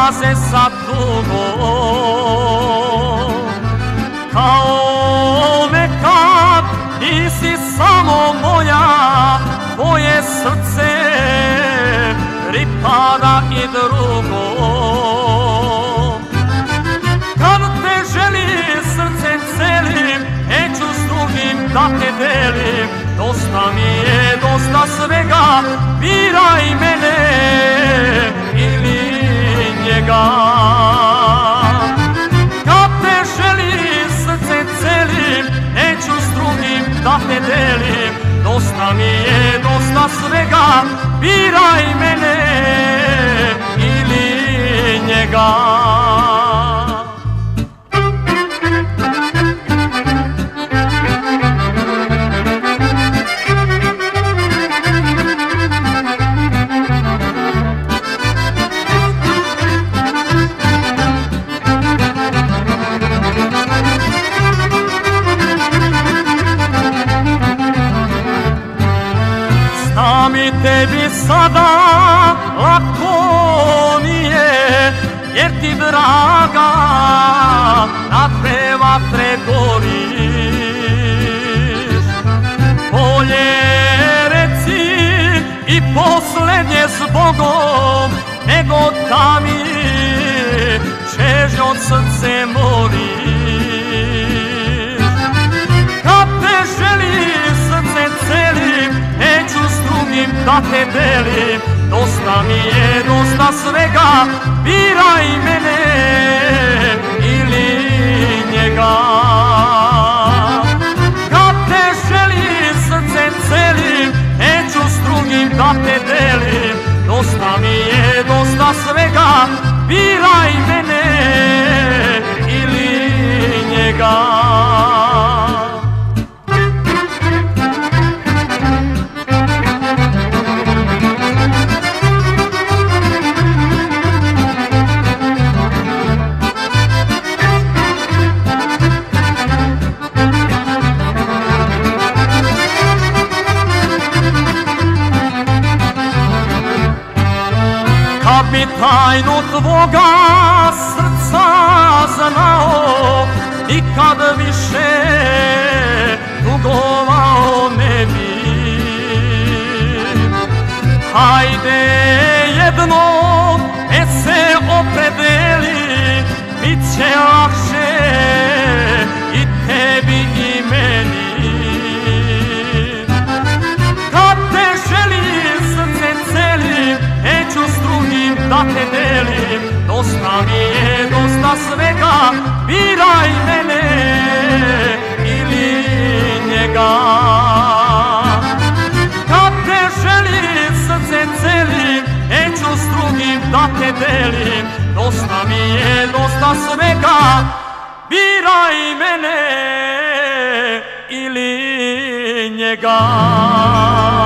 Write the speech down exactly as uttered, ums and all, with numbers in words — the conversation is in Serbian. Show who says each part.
Speaker 1: prolaze sa tugom. Kao nekad nisi samo moja, tvoje srce pripada i drugom. Kad te želim srcem celim, neću s drugim da te delim. Dosta mi je, dosta svega, biraj mene ili njega. Kad te želim srcem celim, neću s drugim da te delim. Dosta mi je, dosta svega, biraj mene ili njega. Znam i tebi sada lako nije, jer ti draga na dve vatre goriš. Bolje reci i poslednje s Bogom, nego da mi čežnjom srce moriš. Kad te želim srce celim, neću s drugim da te delim. Dosta mi je, dosta svega, biraj mene ili njega. Kad te želim srcem celim, neću s drugim da te delim. Dosta mi je, dosta svega, biraj mene ili njega. Kad bi tajnu tvoga srca znao, nikad više tugovao ne bi. Hajde jednom ne se opredeli, bit će lakše i tebi i meni. Kad te želim srcem celim, neću s drugim da te delim. Dosta mi je, dosta svega, biraj mene ili njega. Kad te želim srcem celim, neću s drugim da te delim. Dosta mi je, dosta svega, biraj mene ili njega.